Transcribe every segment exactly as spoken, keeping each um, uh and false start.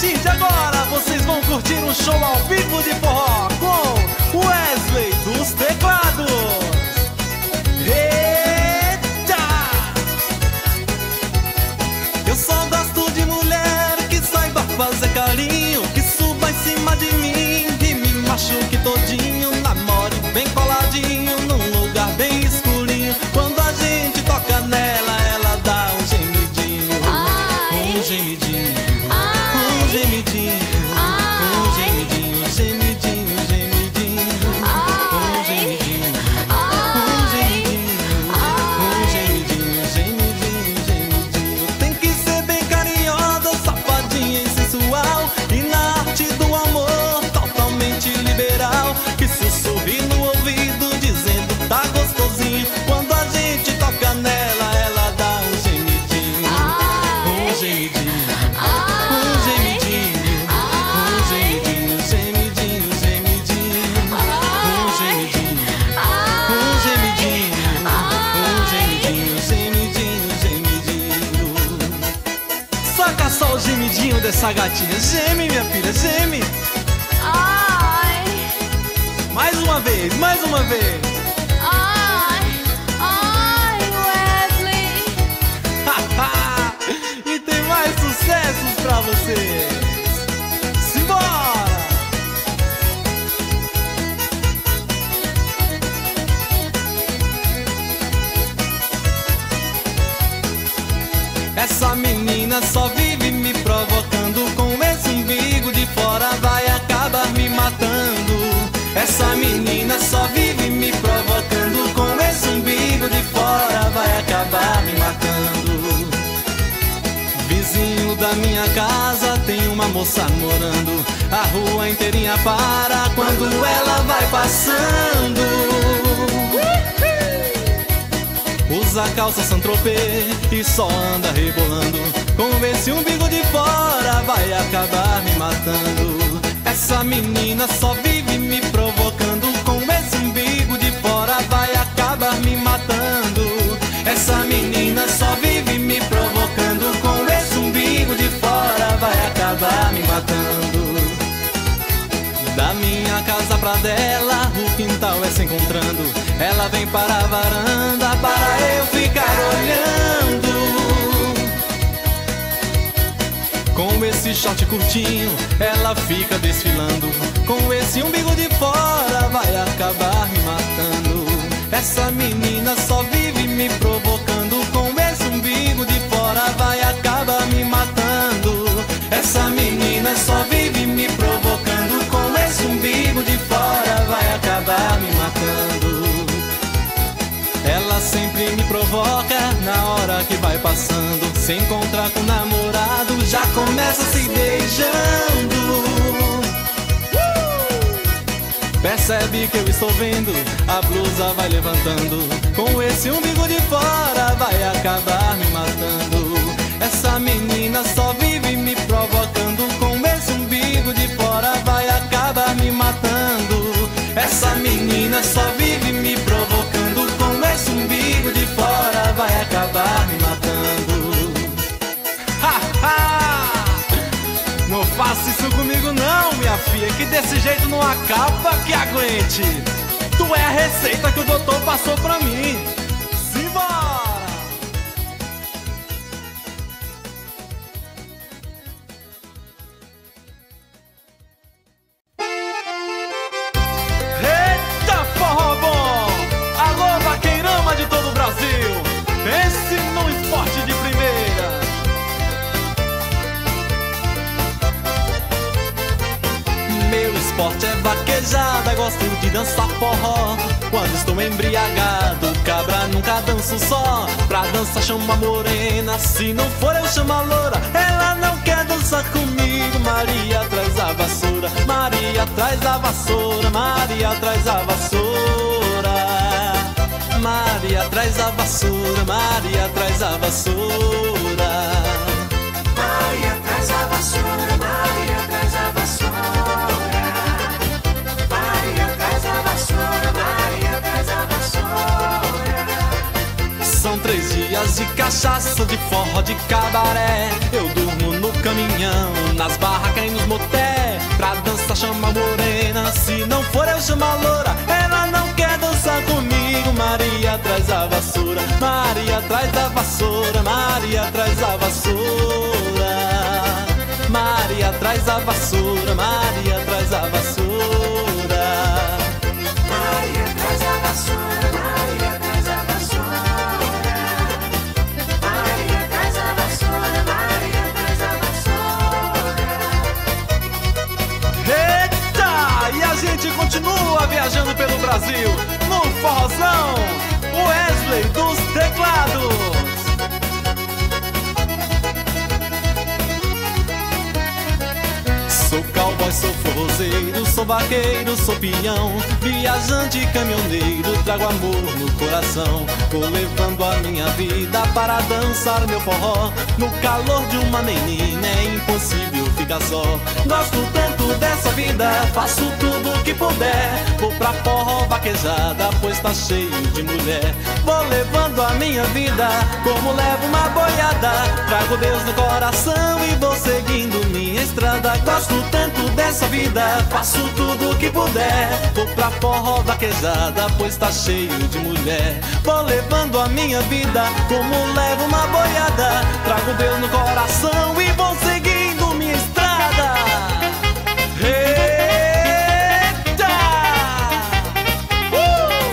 partir de agora vocês vão curtir um show ao vivo de forró com Wesley dos teclados. Eita! Eu só gosto de mulher que saiba fazer carinho, que suba em cima de mim e me machuque todinho. Namore bem coladinho num lugar bem escurinho. Quando a gente toca nela, ela dá um gemidinho. Um gemidinho, um gemidinho, um gemidinho, gemidinho, gemidinho, um gemidinho, um gemidinho, um gemidinho, gemidinho, gemidinho. Tem que ser bem carinhosa, safadinha e sensual, e na arte do amor totalmente liberal, que sussurre no ouvido dizendo tá gostosinho. Quando a gente toca nela, ela dá um gemidinho, um gemidinho, um gemidinho, um gemidinho, gemidinho, gemidinho, um gemidinho, um gemidinho, um gemidinho, gemidinho, gemidinho. Saca só o gemidinho dessa gatinha. Geme, minha filha, geme. Ai, Mais uma vez, mais uma vez. ai, ai, Wesley. E tem mais sucessos pra vocês. Simbora! Essa menina só vive me provocando, com esse umbigo de fora vai acabar me matando. Essa menina só vive me provocando, com esse umbigo de fora vai acabar me matando. Vizinho da minha casa tem uma moça morando, a rua inteirinha para quando ela vai passando. Usa calça Saint-Tropez e só anda rebolando, com esse umbigo de fora vai acabar me matando. Essa menina só vive me provocando, com esse umbigo de fora vai acabar me matando. Essa menina só vive me provocando, com esse umbigo de fora vai acabar me matando. Da minha casa pra dela, o quintal é se encontrando, ela vem para a varanda para eu ficar olhando. Com esse short curtinho, ela fica desfilando, com esse umbigo de fora vai acabar me matando. Essa menina só vive me provocando, com esse umbigo de fora vai acabar me matando. Essa menina só vive me provocando, com esse umbigo de fora vai acabar me matando. Ela sempre me provoca na hora que vai passando, se encontrar com o namorado já começa se beijando. uh! Percebe que eu estou vendo, a blusa vai levantando, com esse umbigo de fora vai acabar me matando. Essa menina só vive me provocando, com esse umbigo de fora vai acabar me matando. Essa menina só vive me provocando, com esse umbigo de fora vai acabar me matando. Ha, ha! Não faça isso comigo não, minha filha, que desse jeito não acaba que aguente. Tu é a receita que o doutor passou pra mim. Simbora! Pense num esporte de primeira. Meu esporte é vaquejada, gosto de dançar forró. Quando estou embriagado, cabra nunca danço só. Pra dançar chama a morena, se não for eu chamo a loura. Ela não quer dançar comigo, Maria traz a vassoura. Maria traz a vassoura, Maria traz a vassoura. Maria traz a vassoura, Maria traz a vassoura. Maria traz a vassoura, Maria traz a vassoura. Maria traz a vassoura, Maria traz a vassoura. São três dias de cachaça, de forró, de cabaré. Eu durmo no no caminhão, nas barracas e nos moté, pra dançar chama morena. Se não for eu chamo a loura, ela não quer dançar comigo. Maria traz a vassoura, Maria traz a vassoura, Maria traz a vassoura, Maria traz a vassoura, Maria traz a vassoura, Maria traz a vassoura, Maria traz a vassoura, Maria traz a vassoura, Maria traz a vassoura. Eita! E a gente continua viajando pelo Brasil no forrozão, Wesley dos teclados. Sou cowboy, sou forrozeiro, sou vaqueiro, sou peão, viajante e caminhoneiro, trago amor no coração. Vou levando a minha vida para dançar meu forró. No calor de uma menina é impossível ficar só. Gosto tanto dessa vida, faço tudo o que puder. Vou pra forró vaquejada, pois tá cheio de mulher. Vou levando a minha vida como levo uma boiada. Trago Deus no coração e vou seguindo minha estrada. Gosto tanto dessa vida, faço tudo o que puder. Vou pra forró vaquejada, pois tá cheio de mulher. Vou levando a minha vida como levo uma boiada. Trago Deus no coração e vou seguindo minha estrada. Eita! Uh!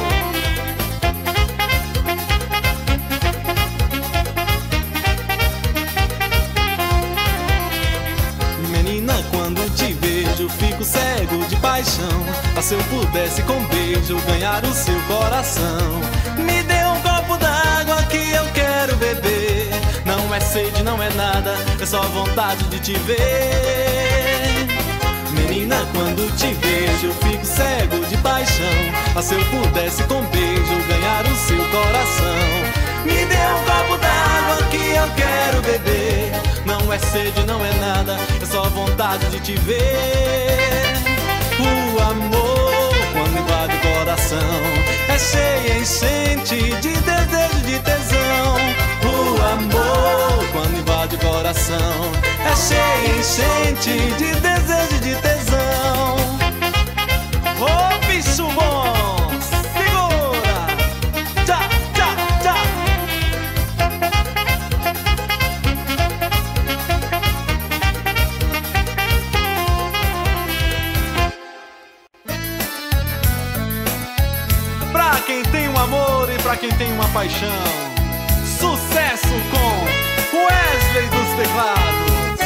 Menina, quando te vejo, fico cego de paixão. Ah, se eu pudesse com beijo ganhar o seu coração. Me dê um copo d'água que eu quero beber. Não é sede, não é nada, é só vontade de te ver. Menina, quando te vejo, fico cego de paixão. Ah, se eu pudesse com beijo ganhar o seu coração. Me dê um copo d'água que eu quero beber. Não é sede, não é nada, é só vontade de te ver. O amor, quando invade o coração, é cheia, enchente de desejo, de tesão. O amor, quando invade o coração, é cheia, enchente de desejo, de tesão. Ô bicho bom, segura! Tchá, tchá, tchá! Pra quem tem um amor e pra quem tem uma paixão, sucesso com Wesley dos teclados.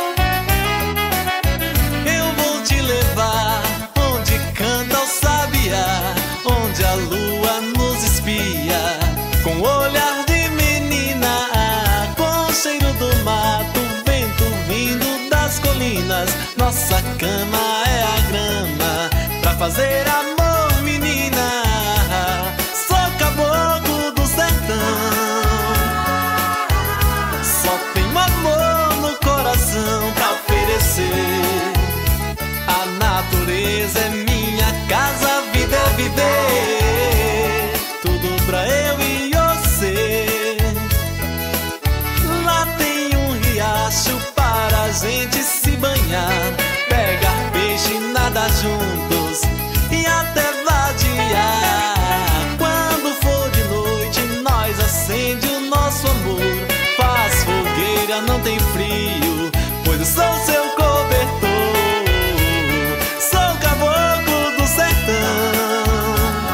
Eu vou te levar onde canta o sabiá, onde a lua nos espia, com olhar de menina, com cheiro do mato, vento vindo das colinas. Nossa cama é a grama pra fazer amor, menina. Sou caboclo do sertão, só tenho amor no coração pra oferecer. A natureza é minha casa, a vida é viver. Tudo pra eu e você. Lá tem um riacho para a gente se banhar, pegar peixe e nadar juntos e até vadiar. Quando for de noite, nós acende o nosso amor. Faz fogueira, não tem frio, pois eu sou seu cobertor. Sou caboclo do sertão,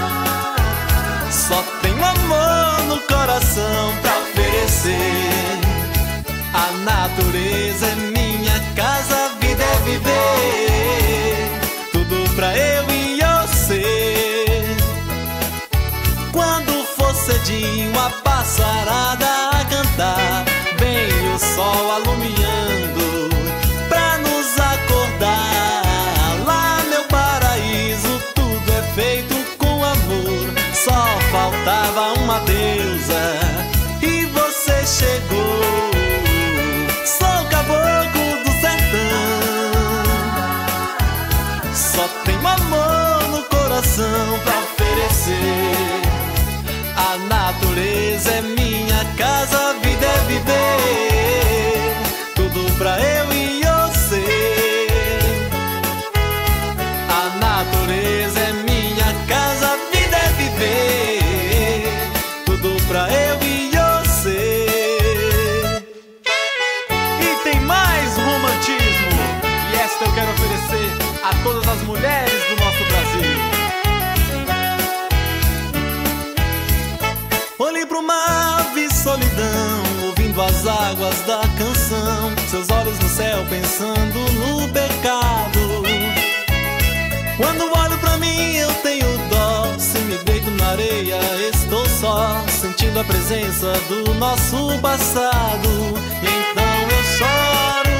só tenho amor no coração pra oferecer. A natureza é minha casa, a vida é viver. Tudo pra eu e você. Quando for cedinho, a passarada a cantar, vem o sol alumiando pra nos acordar. Lá meu paraíso, tudo é feito com amor. Só faltava uma deusa e você chegou. Sou caboclo do sertão, só tenho amor no coração pra oferecer. A natureza é minha casa, a vida é viver. Tudo pra ele. águas da canção, seus olhos no céu pensando no pecado. Quando olho pra mim eu tenho dó, se me deito na areia estou só, sentindo a presença do nosso passado. Então eu choro,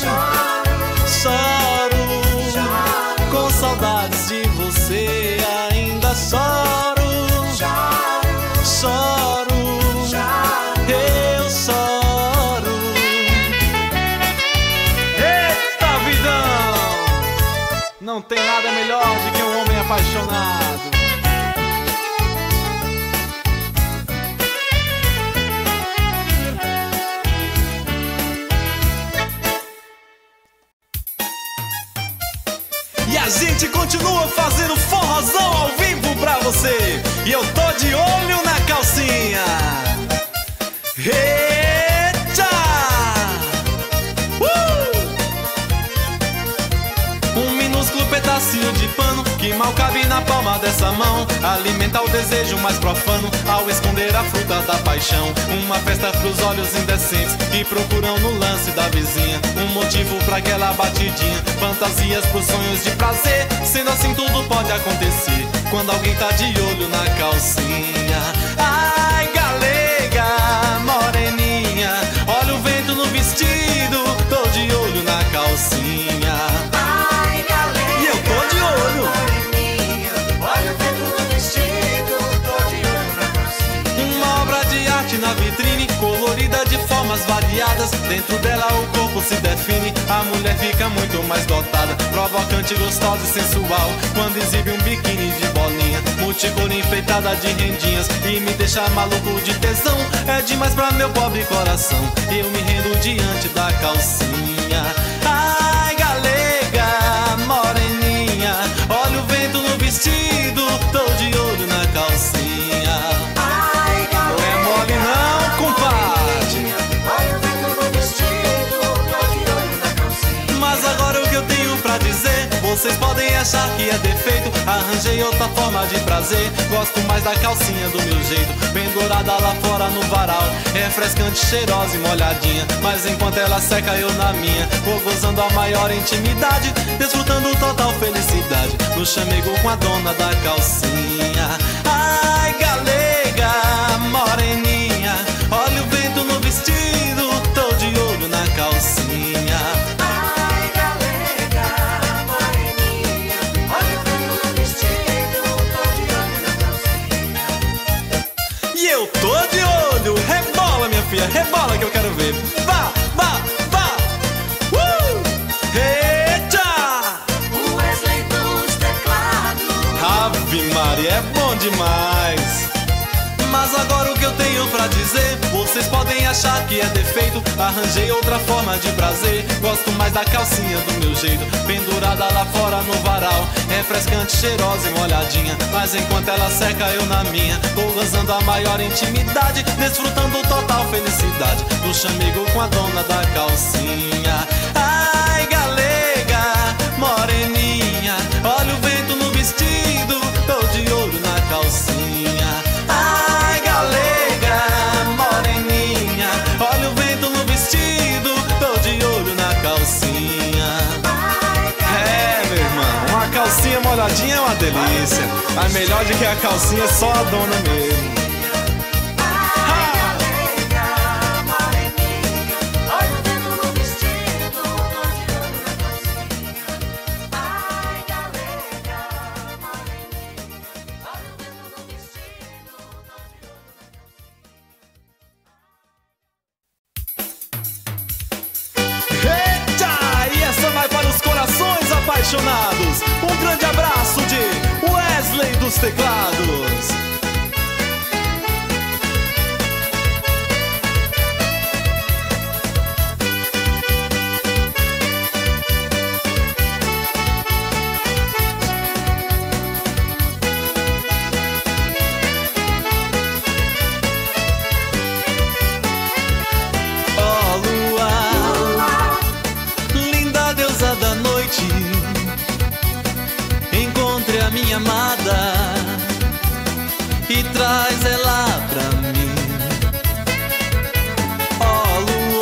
choro, choro, com saudades de você ainda choro, choro, eu choro. Eita vidão! Não tem nada melhor do que um homem apaixonado. E a gente continua fazendo forrozão ao vivo pra você. E eu tô de olho na calcinha. Eita! Uh! Um minúsculo pedacinho de pano que mal cabe na palma dessa mão, alimenta o desejo mais profano ao esconder a fruta da paixão. Uma festa pros olhos indecentes que procuram no lance da vizinha um motivo pra aquela batidinha, fantasias pros sonhos de prazer. Sendo assim tudo pode acontecer quando alguém tá de olho na calcinha. Ai, galega, moreninha, olha o vento no vestido, tô de olho na calcinha. Ai, galega, e eu tô de olho. moreninha, olha o vento no vestido, tô de olho na calcinha. Uma obra de arte na vitrine, colorida de formas variadas. Dentro dela o corpo se define, a mulher fica muito mais dotada, provocante, gostosa e sensual, quando exibe um biquíni de bolinha, multicor enfeitada de rendinhas, e me deixa maluco de tesão. É demais pra meu pobre coração, eu me rendo diante da calcinha. Ai, galega, moreninha, olha o vento no vestido, tô de olho na calcinha. Ai, Não é mole não, compadre. olha o vento no vestido, tô de olho na calcinha. Mas agora o que eu tenho pra dizer, vocês podem achar que é defeito, arranjei outra forma de prazer. Gosto mais da calcinha do meu jeito, pendurada lá fora no varal, refrescante, cheirosa e molhadinha. Mas enquanto ela seca eu na minha, vou gozando a maior intimidade, desfrutando total felicidade no chamego com a dona da calcinha. Ai, galega, moreninha, olha o vento no vestido, tô de olho na calcinha. Ai, galega, moreninha, olha o vento no vestido, tô de olho na calcinha. E eu tô de olho, rebola minha filha, rebola que eu quero ver. Vá, vá, vá. Uh! Eita! O Wesley dos teclados. Ave Maria, é bom demais. Mas agora o que eu tenho pra dizer, vocês podem achar que é defeito, arranjei outra forma de prazer. Gosto mais da calcinha do meu jeito, pendurada lá fora no varal, refrescante, cheirosa e molhadinha. Mas enquanto ela seca eu na minha, tô gozando a maior intimidade, desfrutando total felicidade do chamego com a dona da calcinha. Ai, galega, moreninha, olha o vento no vestido, tô de olho na calcinha. Ai, galega, moreninha, olha o vento no vestido, tô de olho na calcinha. É, meu irmão, uma calcinha molhadinha é uma delícia, mas melhor do que a calcinha é só a dona mesmo. Apaixonados, um grande abraço de Wesley dos teclados. Oh, lua, linda deusa da noite, encontre a minha amada e traz ela pra mim. Oh,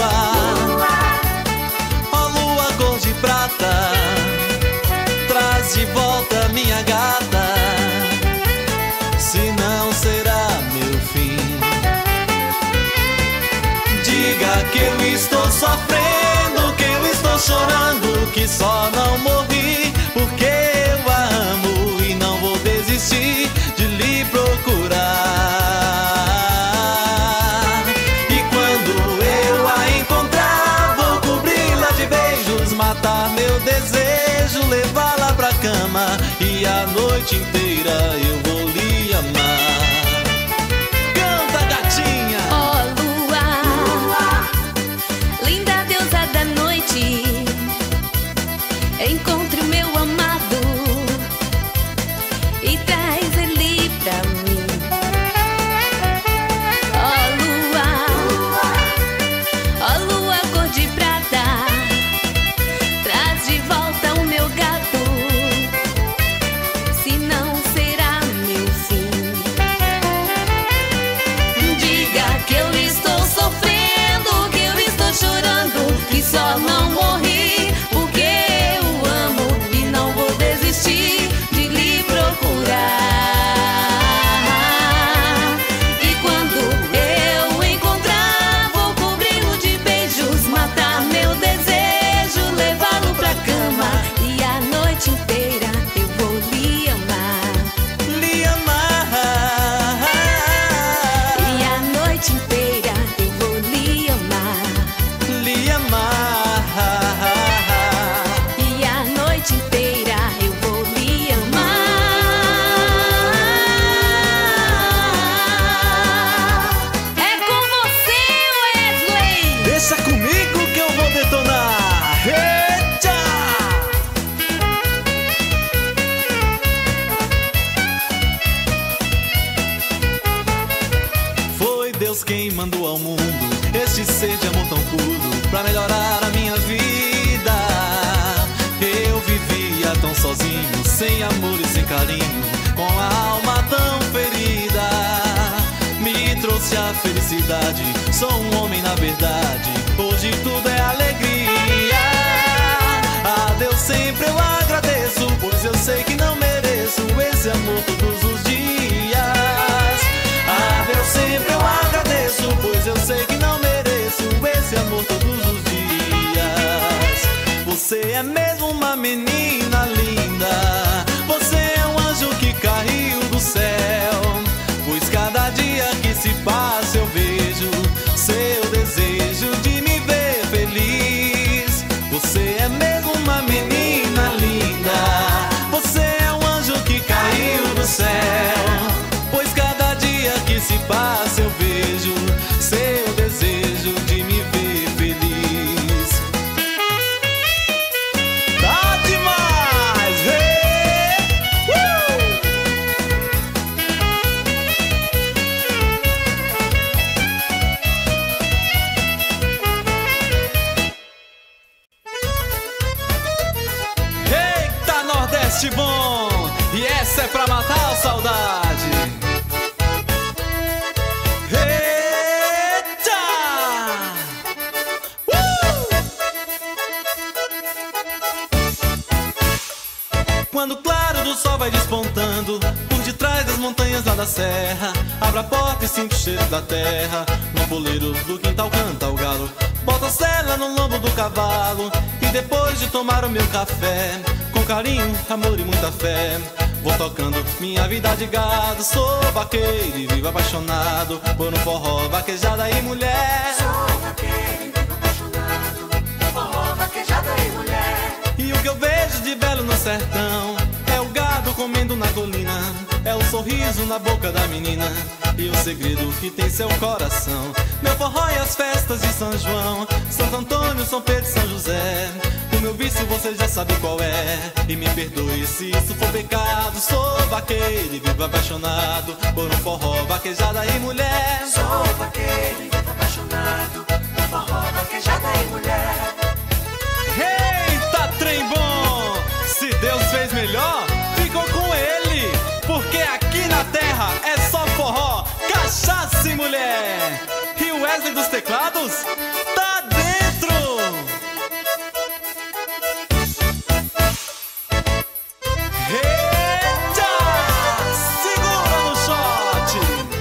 carinho, com a alma tão ferida. Me trouxe a felicidade, sou um homem na verdade, hoje tudo é alegria. A Deus sempre eu agradeço, pois eu sei que não mereço esse amor todos os dias. A Deus sempre eu agradeço, pois eu sei que não mereço esse amor todos os dias. Você é mesmo uma menina linda, você é um anjo que caiu do céu, pois cada dia que se passa eu vejo seu desejo de me ver feliz. Você é mesmo uma menina linda, você é um anjo que caiu do céu, pois cada dia que se passa eu vejo seu desejo de me ver feliz. Tá demais! Hey! Uh! Eita, Nordeste bom! E essa é pra matar a saudade. Eita! Uh! Quando o claro do sol vai despontando por detrás das montanhas lá da serra, abra a porta e sinto o cheiro da terra. No poleiro do quintal canta o galo, bota a sela no lombo do cavalo, e depois de tomar o meu café, com carinho, amor e muita fé, vou tocando minha vida de gado. Sou vaqueiro e vivo apaixonado por um forró, vaquejada e mulher. Sou vaqueiro e vivo apaixonado, forró, vaquejada e mulher. E o que eu vejo de belo no sertão é o gado comendo na colina, é o sorriso na boca da menina e o segredo que tem seu coração. Meu forró e as festas de São João, Santo Antônio, São Pedro e São José. O meu vício você já sabe qual é, e me perdoe se isso for pecado. Sou vaqueiro e vivo apaixonado por um forró, vaquejada e mulher. Sou vaqueiro e vivo apaixonado, forró, vaquejada e mulher. Eita, trem bom! Se Deus fez melhor, ficou com ele, porque aqui na terra é só forró, cachaça e mulher. E o Wesley dos teclados tá dentro! Eita! Segura no shot!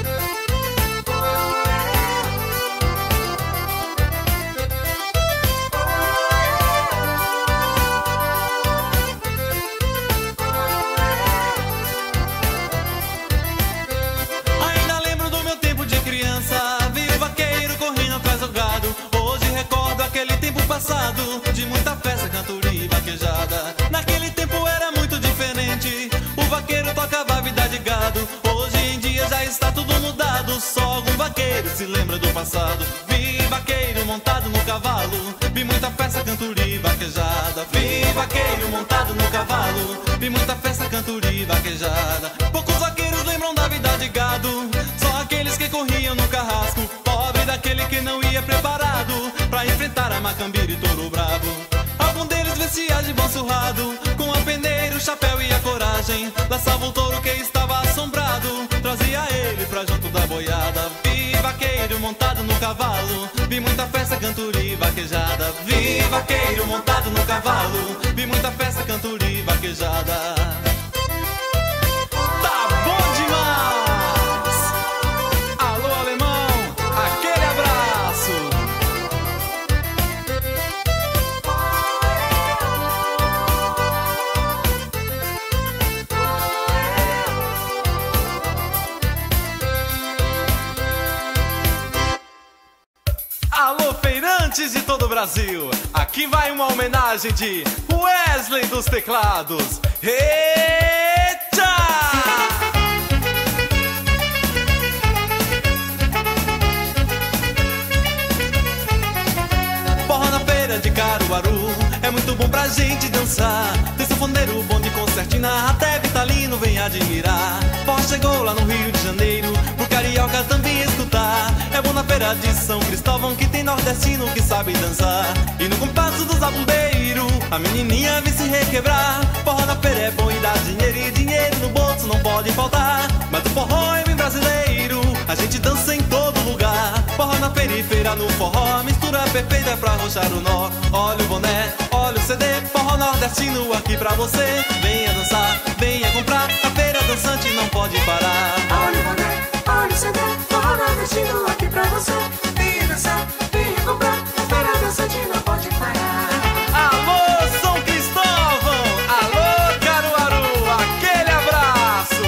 Ainda lembro do meu tempo de criança, vi o vaqueiro correndo atrás do gado. Hoje recordo aquele tempo passado, de muita festa, cantoria e vaquejada. Naquele tempo era muito diferente, o vaqueiro tocava a vida de gado. Hoje em dia já está tudo mudado, só algum vaqueiro se lembra do passado. Vi vaqueiro montado no cavalo, vi muita festa, cantoria e vaquejada. Vi vaqueiro montado no cavalo, vi muita festa, cantoria e vaquejada. Poucos vaqueiros lembram da vida de gado, só aqueles que corriam no carrasco, pobre daquele que não ia preparado pra enfrentar a macambira e touro bravo. Algum deles vestia de bom surrado, com a peneira, o chapéu e a coragem, laçava o touro que estava assombrado, trazia ele pra junto da boiada. Vi vaqueiro montado no cavalo, vi muita festa, cantoria e vaquejada. Vi vaqueiro montado no cavalo, vi muita festa, cantoria e vaquejada. Tá bom demais! Alô, alemão, aquele abraço! Alô, feirantes de todo o Brasil, aqui vai uma homenagem de Wesley dos teclados. Eita! Forró na feira de Caruaru é muito bom pra gente dançar. Tem sanfoneiro bom de concertina, até Vitalino vem admirar. Forró chegou lá no Rio de Janeiro, pro carioca também escutar. É bom na feira de São Cristóvão, que tem nordestino que sabe dançar. E no compasso do zabumbeiro, a menininha vem se requebrar. Forró na feira é bom e dá dinheiro, e dinheiro no bolso não pode faltar. Mas o forró é bem brasileiro, a gente dança em todo lugar. Forró na periferia, no forró, mistura perfeita pra arrochar o nó. Olha o boné, olha o C D, forró nordestino aqui pra você. Venha dançar, venha comprar, a feira dançante não pode parar. Olha o boné, olha o C D, forró nordestino aqui pra você. Venha dançar, venha comprar, a feira dançante não pode parar. Alô, São Cristóvão! Alô, Caruaru! Aquele abraço!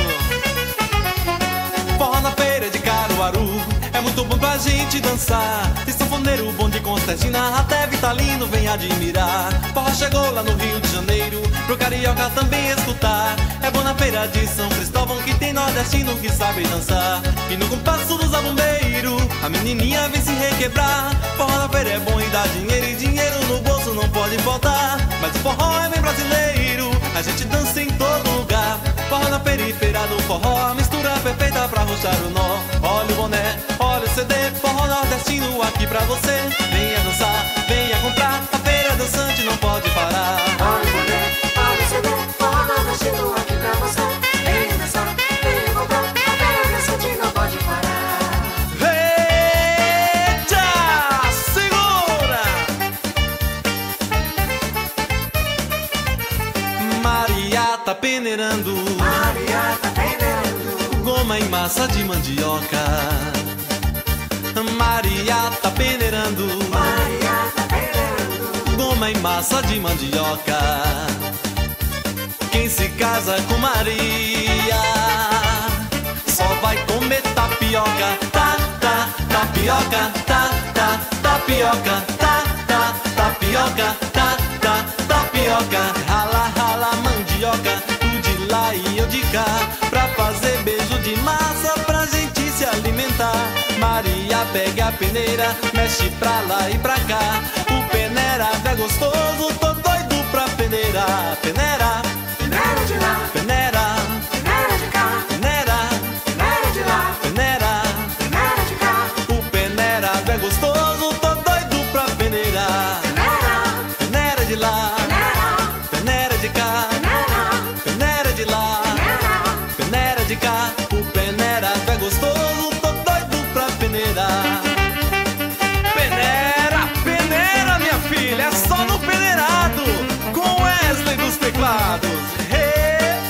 Forró na feira de Caruaru é muito bom pra gente dançar. E sanfoneiro bom de Constantina, até Vitalino vem admirar. Forró chegou lá no Rio de Janeiro, pro carioca também escutar. É bom na feira de São Cristóvão, que tem nordestino que sabe dançar. E no compasso do zabumbeiro, a menininha vem se requebrar. Forró na feira é bom e dá dinheiro, e dinheiro no bolso não pode faltar. Mas o forró é bem brasileiro, a gente dança em todo lugar. Forró na periferia do forró, mistura perfeita pra arrochar o nó. Olha o boné, olha o C D, forró nordestino aqui pra você. Venha dançar, venha comprar, a feira dançante não pode parar. Olha o boné, olha o C D, forró nordestino aqui pra você. Venha dançar, venha comprar, a feira dançante não pode parar. Eita, segura! Maria tá peneirando, Maria tá peneirando, goma em massa de mandioca. Maria tá peneirando, Maria tá peneirando, goma em massa de mandioca. Quem se casa com Maria só vai comer tapioca. Tá, tá, tapioca, tá, tá, tapioca, tá, tá, tapioca, tá, tá, tapioca. Rala, rala, mandioca, tu de lá e eu de cá, pra fazer beijo de massa pra gente se alimentar. Maria pega a peneira, mexe pra lá e pra cá. O peneira é gostoso, tô doido pra peneirar. Peneira, peneira de lá, peneira, peneira de cá, peneira, peneira de lá, peneira, peneira de cá, o peneira é gostoso, tô doido pra peneirar. peneira, Peneira de lá, peneira, peneira de cá, peneira, peneira de lá, peneira. peneira de cá. O peneira é gostoso, tô doido pra peneirar. Peneira, peneira, minha filha, é só no peneirado, com Wesley dos teclados. Hey!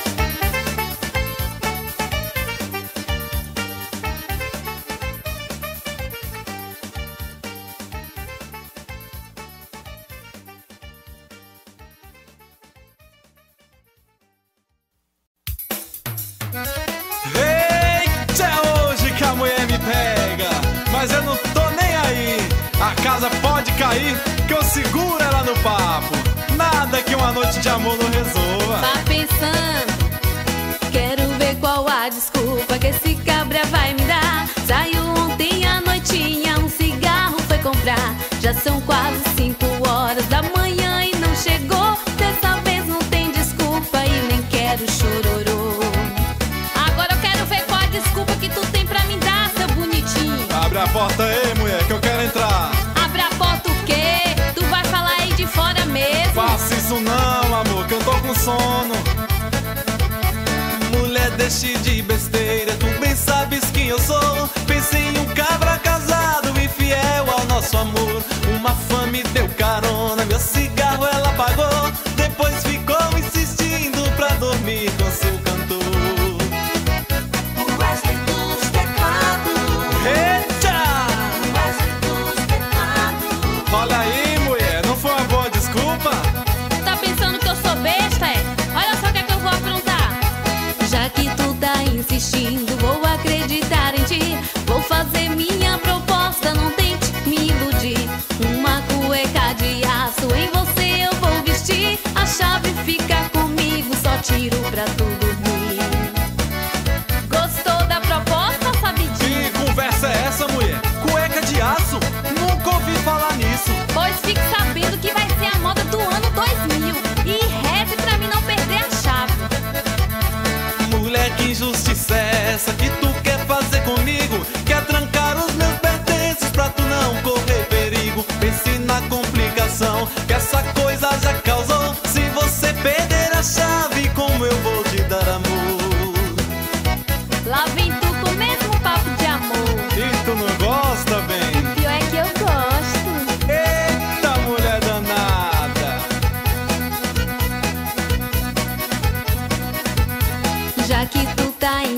Eita, é hoje que a mulher me pega, mas eu não tô nem aí. A casa pode cair, que eu seguro ela no papo. Nada que uma noite de amor não resolva. Tá pensando? Quero ver qual a desculpa que esse cabra vai me dar. Saiu ontem à noitinha, um cigarro foi comprar. Já são quase cinco horas da manhã e não chegou. Dessa vez não tem desculpa e nem quero chororô. Agora eu quero ver qual a desculpa que tu tem pra me dar, seu bonitinho. Abre a porta aí, mulher, que eu quero entrar. Abre a porta o quê? Tu vai falar aí de fora mesmo? Faça isso não, amor, que eu tô com sono. Mulher, deixe de besteira, tu bem sabes quem eu sou. Pensei em um cabra casado e fiel ao nosso amor. Uma fã me deu carona, meu cigarro ela pagou. Depois ficou insistindo pra dormir com seu cantor. O Wesley dos teclados, Eita! o Wesley dos teclados. Olha aí, mulher, não foi uma boa desculpa? Tá pensando que eu sou besta, é? Olha só o que é que eu vou aprontar. Já que tu tá insistindo, vou acreditar em ti. Vou fazer minha proposta, não tente me iludir. Uma cueca de aço em você eu vou vestir. A chave fica comigo, só tiro pra tu dormir. Gostou da proposta, sabidinho? Que conversa é essa, mulher? Cueca de aço? Nunca ouvi falar nisso. Pois fique sabendo que vai ser a moda do ano dois mil. E reze pra mim não perder a chave. Mulher, que injustiça é essa que tu quer fazer comigo? Quer trancar os meus pertences pra tu não correr perigo? Pense na complicação que essa coisa já causou.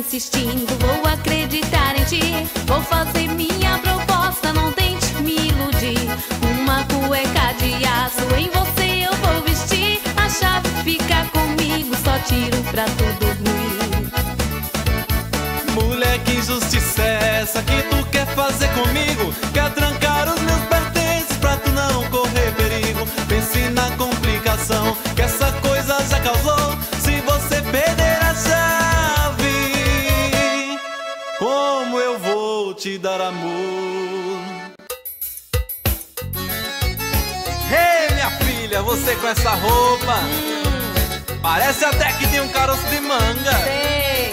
insistindo, vou acreditar em ti. Vou fazer minha proposta, não tente me iludir. Uma cueca de aço, em você eu vou vestir. A chave fica comigo, só tiro pra tu dormir. Mulher, que injustiça é essa que tu quer fazer comigo? Quer trancar os meus pertences pra tu não correr perigo. Pense na complicação que essa coisa já causou. Se você perder a chave, como eu vou te dar amor? Hey, minha filha, você com essa roupa Hum, parece até que tem um caroço de manga. sei.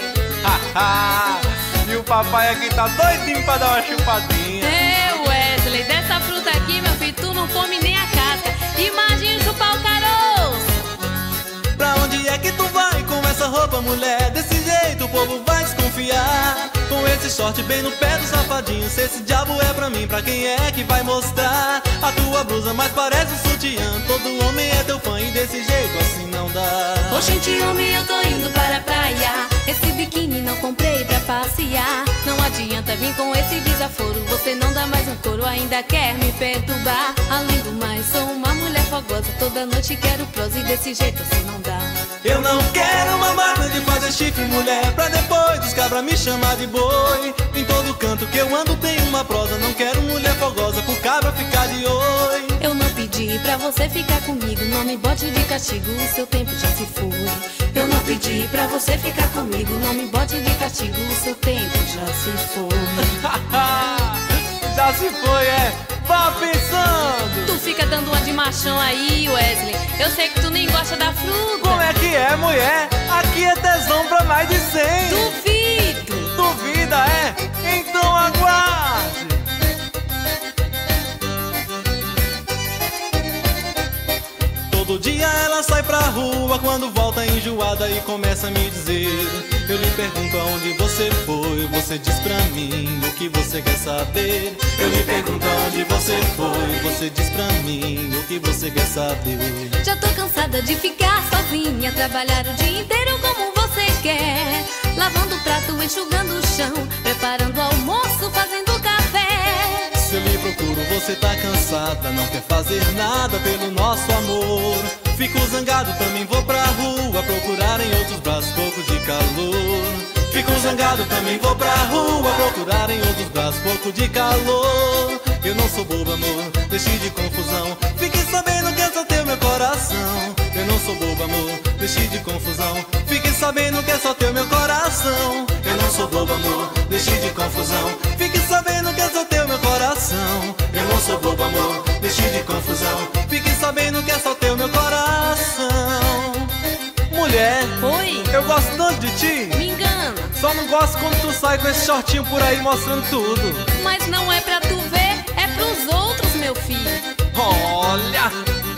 E o papai aqui tá doidinho pra dar uma chupadinha. É, Wesley, dessa fruta aqui, meu filho, tu não come nem a casca. Imagina chupar o caroço. Pra onde é que tu vai com essa roupa, mulher? Desse jeito o povo vai desconfiar. Com esse short bem no pé do safadinho. Se esse diabo é pra mim, pra quem é que vai mostrar? A tua blusa mais parece um sutiã. Todo homem é teu fã e desse jeito assim não dá. Oxente, homem, eu tô indo para a praia. Esse biquíni não comprei pra passear. Não adianta vir com esse desaforo. Você não dá mais um couro, ainda quer me perturbar. Além do mais, sou uma mulher fogosa. Toda noite quero prosa e desse jeito assim não dá. Eu não quero uma máquina de fazer chifre, mulher, pra depois dos cabras me chamar de boi. Em todo canto que eu ando tem uma prosa. Não quero mulher fogosa pro cabra ficar de oi. Eu não pedi pra você ficar comigo. Não me bote de castigo, o seu tempo já se foi. Eu não pedi pra você ficar comigo. Não me bote de castigo, o seu tempo já se foi. Já se foi, é? Vá pensando. Tu fica dando uma de machão aí, Wesley. Eu sei que tu nem gosta da fruta. Como é que é, mulher? Aqui é tesão pra mais de cem. Duvido. Duvida, é? Então aguarde. Todo dia ela sai pra rua, quando volta enjoada e começa a me dizer. Eu lhe pergunto aonde você foi, você diz pra mim o que você quer saber. Eu lhe pergunto aonde você foi, você diz pra mim o que você quer saber. Já tô cansada de ficar sozinha, trabalhar o dia inteiro como você quer. Lavando o prato, enxugando o chão, preparando o almoço, fazendo café. Se eu lhe procuro, você tá cansada, não quer fazer nada pelo nosso amor. Fico zangado, também vou pra rua procurar em outros braços pouco de calor. Fico zangado, também vou pra rua procurar em outros braços pouco de calor. Eu não sou bobo, amor, deixe de confusão. Fique sabendo que é só teu meu coração. Eu não sou bobo, amor, deixe de confusão. Fique sabendo que é só teu meu coração. Eu não sou bobo, amor, deixe de confusão. Fique sabendo que é só teu meu coração. Eu não sou bobo, amor, deixe de confusão. Fique sabendo que é só teu meu coração. Mulher, Oi, eu gosto tanto de ti. me engana. Só não gosto quando tu sai com esse shortinho por aí mostrando tudo. Mas não é pra tu ver, é pros outros, meu filho. Olha!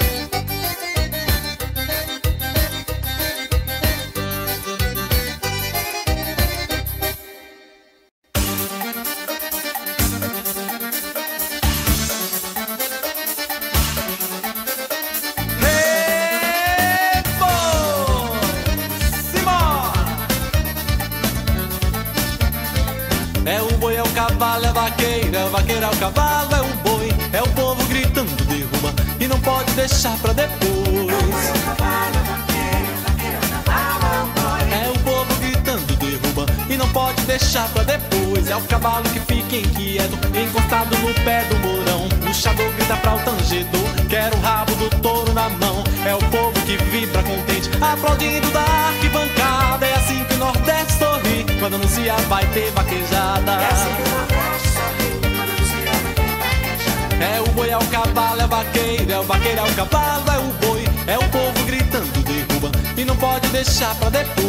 É o boi, é o cavalo, é a vaqueira, é o vaqueiro, é o cavalo, é o boi. É o povo gritando, derruba e não pode deixar pra depois. É o povo gritando, derruba e não pode deixar pra depois. É o cavalo que fica inquieto, encostado no pé do mourão. O puxador grita pra o tangedor, quer o rabo do touro na mão. É o povo que vibra contente, aplaudindo da arquibancada. É assim que o Nordeste sorri quando anuncia vai ter vaquejada. É assim que o Nordeste sorri quando anuncia vai ter vaquejada. É o boi, é o cavalo, é o vaqueiro, é o vaqueiro, é o cavalo, é o boi. É o povo gritando, derruba e não pode deixar pra depois.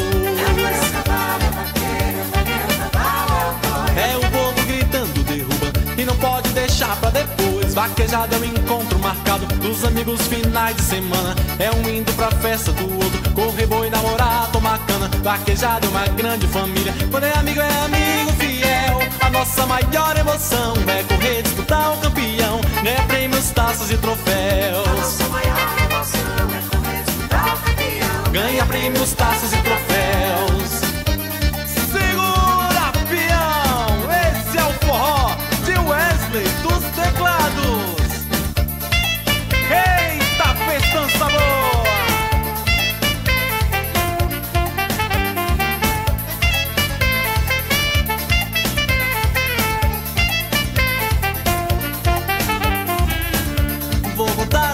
É o povo gritando, derruba e não pode deixar pra depois. Vaquejada é um encontro marcado dos amigos finais de semana. É um indo pra festa do outro, correr boi, namorar, tomar cana. Vaquejada é uma grande família, quando é amigo é amigo fiel. A nossa maior emoção é correr, disputar o campeão, ganhar prêmios, taças e troféus. A nossa maior emoção é correr, disputar o campeão, ganha prêmios, taças e troféus. Segura!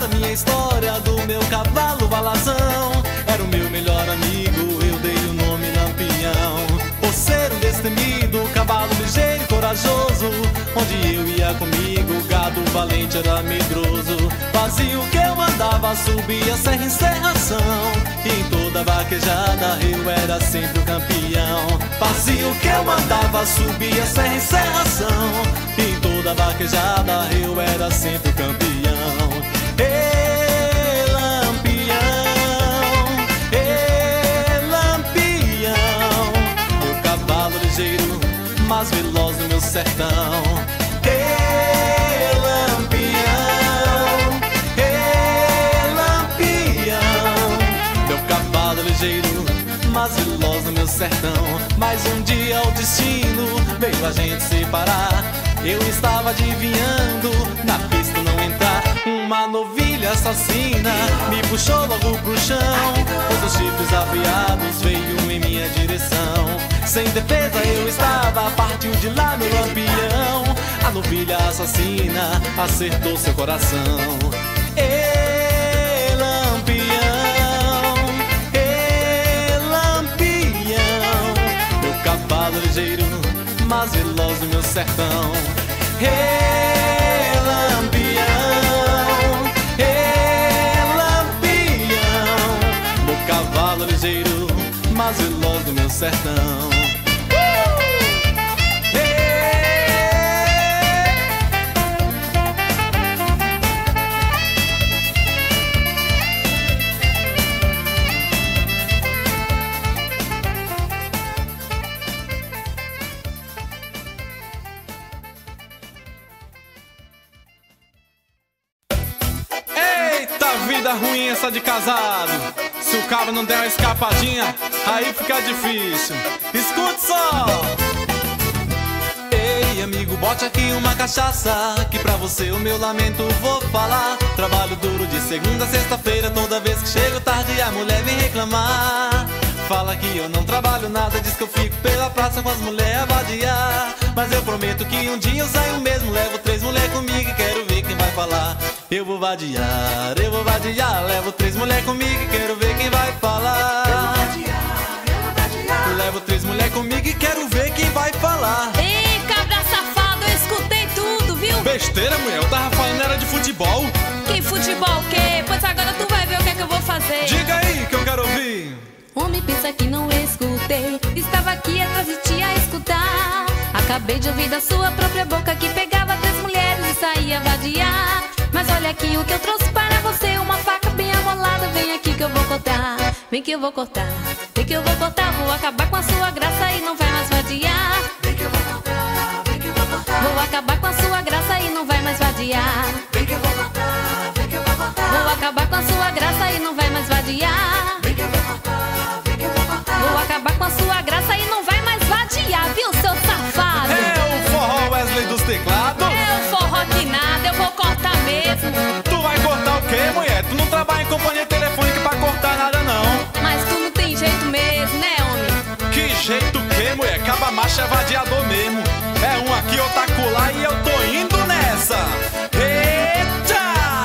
a minha história do meu cavalo balazão. Era o meu melhor amigo, eu dei o nome Lampião. Por ser um destemido, cavalo ligeiro e corajoso, onde eu ia comigo, gado valente era medroso. Fazia o que eu mandava, subia serra em serração, e em toda vaquejada eu era sempre o campeão. Fazia o que eu mandava, subia serra em serração, e em toda vaquejada eu era sempre o campeão. Ê, Lampião, ê, Lampião, meu cavalo ligeiro, mas veloz no meu sertão. Ê, Lampião, ê, Lampião, meu cavalo ligeiro, mas veloz no meu sertão. Mas um dia o destino veio a gente separar. Eu estava adivinhando, na pista não entrar. Uma novilha assassina me puxou logo pro chão. Os chifres afiados veio em minha direção. Sem defesa eu estava, partiu de lá meu Lampião. A novilha assassina acertou seu coração. Ê, Lampião, ê, Lampião, meu cavalo ligeiro, mas veloz no meu sertão. Ê, Lampião, ê, Lampião, meu cavalo ligeiro, mas veloz no meu sertão. Vida ruim essa de casado. Se o cabo não der uma escapadinha, aí fica difícil. Escute só. Ei, amigo, bote aqui uma cachaça, que pra você o meu lamento vou falar. Trabalho duro de segunda a sexta-feira, toda vez que chego tarde a mulher vem reclamar. Fala que eu não trabalho nada, diz que eu fico pela praça com as mulheres a vadiar. Mas eu prometo que um dia eu saio mesmo, levo três mulheres comigo e quero ver quem vai falar. Eu vou vadiar, eu vou vadiar, levo três mulheres comigo e quero ver quem vai falar. Eu vou vadiar, eu vou vadiar, levo três mulheres comigo e quero ver quem vai falar. Ei, cabra safado, eu escutei tudo, viu? Besteira, mulher, eu tava falando era de futebol. Que futebol o quê? Pois agora tu vai ver o que é que eu vou fazer. Diga aí que eu quero ouvir. Homem, pensa que não escutei, estava aqui atrás de ti a escutar. Acabei de ouvir da sua própria boca que pegava três mulheres e saía vadiar. Mas olha aqui o que eu trouxe para você, uma faca bem amolada, vem aqui que eu vou cortar. Vem que eu vou cortar, vem que eu vou cortar, vou acabar com a sua graça e não vai mais vadiar. Vem que eu vou cortar, vem que eu vou cortar. Vou acabar com a sua graça e não vai mais vadiar. Vem que eu vou cortar, vem que eu vou cortar. Vou acabar com a sua graça e não vai mais vadiar. Vem que eu vou cortar, vem que eu vou cortar. Vou acabar com a sua graça e não vai mais vadiar, viu, seu safado? É o forró Wesley dos teclados. É o forró que nada, eu vou cortar mesmo. Tu vai cortar o quê, mulher? Tu não trabalha em companhia telefônica pra cortar nada, não. Mas tu não tem jeito mesmo, né, homem? Que jeito o quê, mulher? Caba macho é vadiador mesmo. É um aqui, outro acolá e eu tô indo nessa. Eita!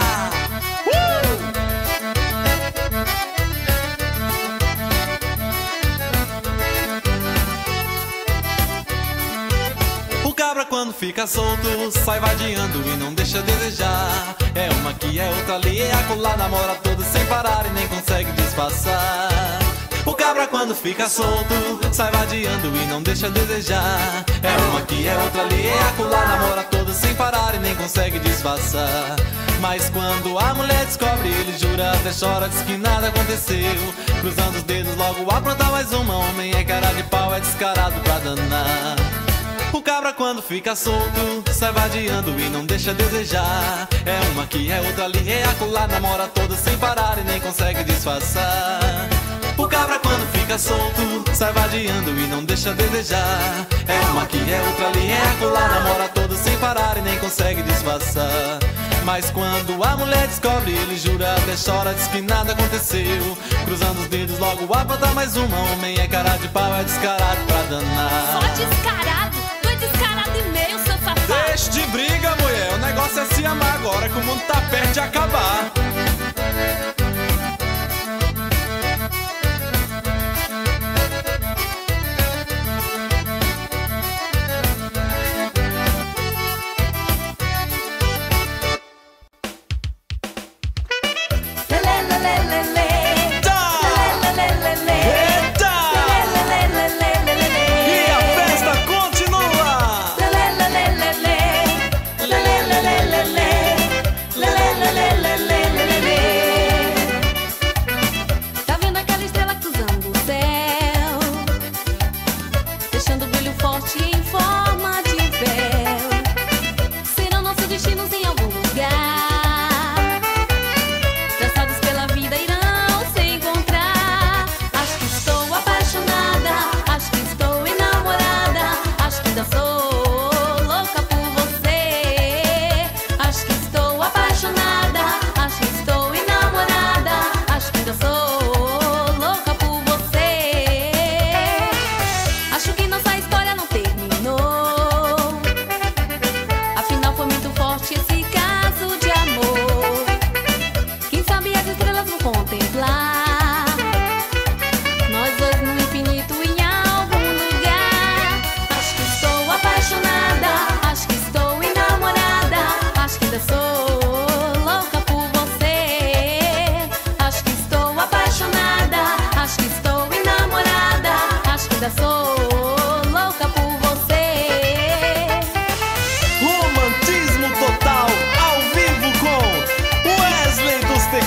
Uh! O cabra quando fica solto, sai vadiando e não deixa a desejar. É uma aqui, é outra ali, é acolá, namora todos sem parar e nem consegue disfarçar. O cabra quando fica solto, sai vadiando e não deixa a desejar. É uma aqui, é outra ali, é acolá, namora todos sem parar e nem consegue disfarçar. Mas quando a mulher descobre, ele jura, até chora, diz que nada aconteceu. Cruzando os dedos, logo apronta mais uma. Homem é cara de pau, é descarado pra danar. O cabra quando fica solto, sai vadiando e não deixa a desejar. É uma aqui, é outra ali, é acolá, namora todos sem parar e nem consegue disfarçar. O cabra quando fica solto, sai vadiando e não deixa a desejar. É uma aqui, é outra ali, é acolá, namora todos sem parar e nem consegue disfarçar. Mas quando a mulher descobre, ele jura, até chora, diz que nada aconteceu. Cruzando os dedos, logo apronta mais uma. Homem é cara de pau, é descarado pra danar. Só descarado? Tu é descarado e meio, seu safado. Deixa de briga, mulher, o negócio é se amar agora que o mundo tá perto de acabar.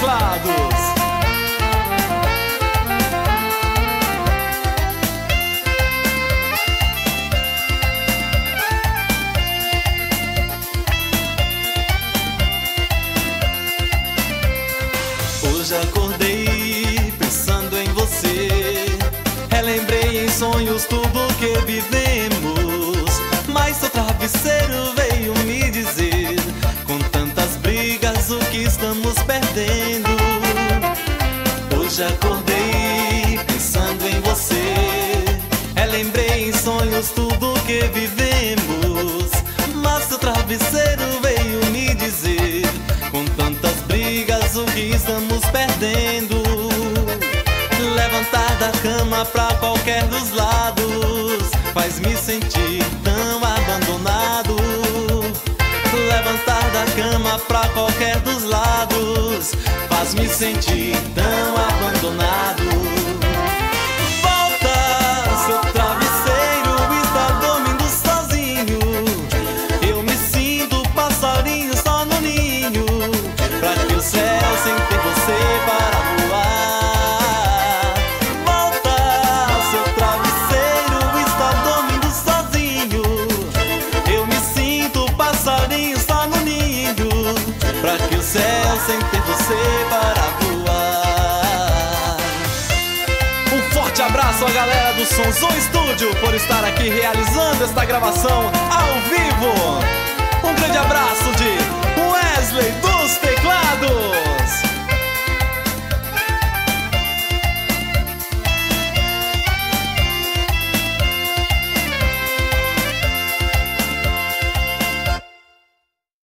teclados. Hoje acordei pensando em você, relembrei em sonhos tudo que vivemos, mas seu travesseiro veio me dizer, com tantas brigas, o que estamos perdendo. Hoje acordei pensando em você, relembrei em sonhos tudo que vivemos, mas seu travesseiro veio me dizer, com tantas brigas, o que estamos perdendo. Levantar da cama pra qualquer dos lados faz-me sentir tão abandonado. Levantar da cama pra qualquer dos lados faz-me sentir tão abandonado. Volta, seu travesseiro está dormindo sozinho. Eu me sinto passarinho só no ninho, pra que o céu sem ter você para voar. Volta, seu travesseiro está dormindo sozinho. Eu me sinto passarinho só no ninho, pra que o céu sem ter você para voar. Um forte abraço à galera do Sonzon Studio por estar aqui realizando esta gravação ao vivo. Um grande abraço de Wesley dos teclados.